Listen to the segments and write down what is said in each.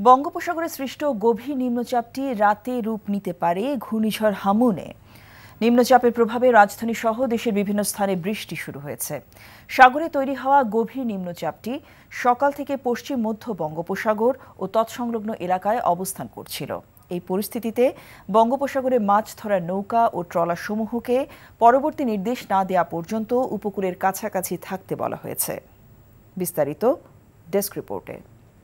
বঙ্গোপসাগরে সৃষ্ট গভীর নিম্নচাপটি রাতে রূপ নিতে পারে ঘূর্ণিঝড় হামুনে। নিম্নচাপের প্রভাবে রাজধানী সহ দেশের বিভিন্ন স্থানে বৃষ্টি শুরু হয়েছে। সাগরে তৈরি হওয়া গভীর নিম্নচাপটি সকাল থেকে পশ্চিম মধ্য বঙ্গোপসাগর ও তৎসংলগ্ন এলাকায় অবস্থান করছিল। এই পরিস্থিতিতে বঙ্গোপসাগরে মাছ ধরার নৌকা ও ট্রলার সমূহকে পরবর্তী নির্দেশ না দেওয়া পর্যন্ত উপকূলের কাছাকাছি থাকতে বলা হয়েছে। বিস্তারিত ডেস্ক রিপোর্টে।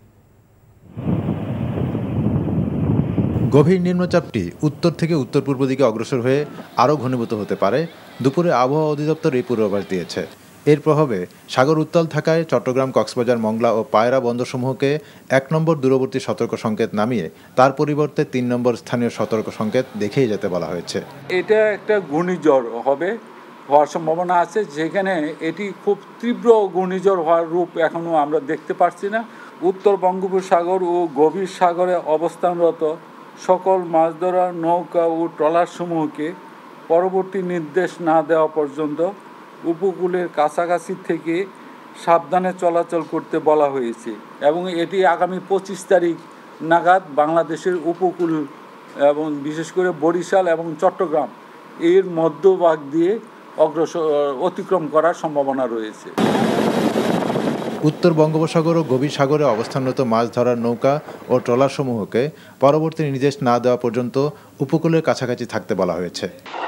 গভীর নিম্নচাপটি উত্তর থেকে উত্তর পূর্ব দিকে অগ্রসর হয়ে আরও ঘনীভূত হতে পারে। দুপুরে আবহাওয়া অধিদপ্তর এই পূর্বাভাস দিয়েছে। এর প্রভাবে সাগর উত্তাল থাকায় চট্টগ্রাম, কক্সবাজার, মংলা ও পায়রা বন্দরসমূহকে ১ নম্বর দূরবর্তী সতর্ক সংকেত নামিয়ে তার পরিবর্তে ৩ নম্বর স্থানীয় সতর্ক সংকেত দেখেই যেতে বলা হয়েছে। এটা একটা ঘূর্ণিঝড় হওয়ার সম্ভাবনা আছে, যেখানে এটি খুব তীব্র ঘূর্ণিঝড় হওয়ার রূপ এখনও আমরা দেখতে পাচ্ছি না। উত্তর বঙ্গোপসাগর ও গভীর সাগরে অবস্থানরত সকল মাছ ধরার নৌকা ও ট্রলার সমূহকে পরবর্তী নির্দেশ না দেওয়া পর্যন্ত উপকূলের কাছাকাছি থেকে সাবধানে চলাচল করতে বলা হয়েছে এবং এটি আগামী ২৫ তারিখ নাগাদ বাংলাদেশের উপকূল এবং বিশেষ করে বরিশাল এবং চট্টগ্রাম এর মধ্যভাগ দিয়ে অতিক্রম করার সম্ভাবনা রয়েছে। উত্তর বঙ্গোপসাগর ও গভীর সাগরে অবস্থানরত মাছ ধরার নৌকা ও ট্রলার সমূহকে পরবর্তী নির্দেশ না দেওয়া পর্যন্ত উপকূলের কাছাকাছি থাকতে বলা হয়েছে।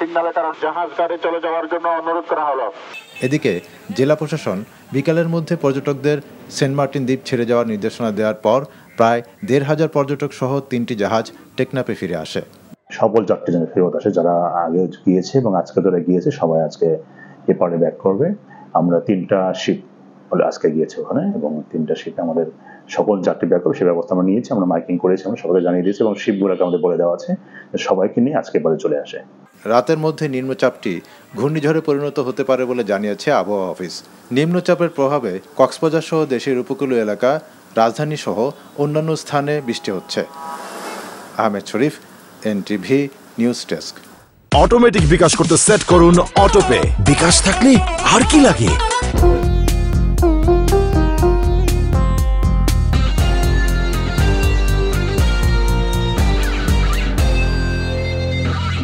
এদিকে জেলা প্রশাসন বিকালের মধ্যে পর্যটকদের সেন্ট মার্টিন দ্বীপ ছেড়ে যাওয়ার নির্দেশনা দেওয়ার পর প্রায় ১,৫০০ পর্যটক সহ ৩টি জাহাজ টেকনাফে ফিরে আসে। সকল যাত্রী যেন ফেরত আসে, যারা আগে গিয়েছে এবং আজকে ধরে গিয়েছে সবাই আজকে এপারে ব্যাক করবে। আমরা ৩টা শিপ আজকে গিয়েছে ওখানে এবং 3টা শিপে আমাদের সকল যাত্রী ব্যাক করবে সে ব্যবস্থা আমরা নিয়েছি। আমরা মাইকিং করেছি, আমরা সবাইকে জানিয়ে দিয়েছি এবং শিপগুলোকে আমাদের বলে দেওয়া আছে সবাইকে নিয়ে আজকে এবারে চলে আসে। রাতের মধ্যে নিম্নচাপটি ঘূর্ণিঝড়ে পরিণত হতে পারে বলে জানিয়েছে আবহাওয়া অফিস। নিম্নচাপের প্রভাবে কক্সবাজার সহ দেশের উপকূলীয় এলাকা, রাজধানী সহ অন্যান্য স্থানে বৃষ্টি হচ্ছে। Ahmed Sharif, NTV news desk. Automatic bKash করতে সেট করুন অটোপে। বিকাশ থাকলে আর কি লাগে।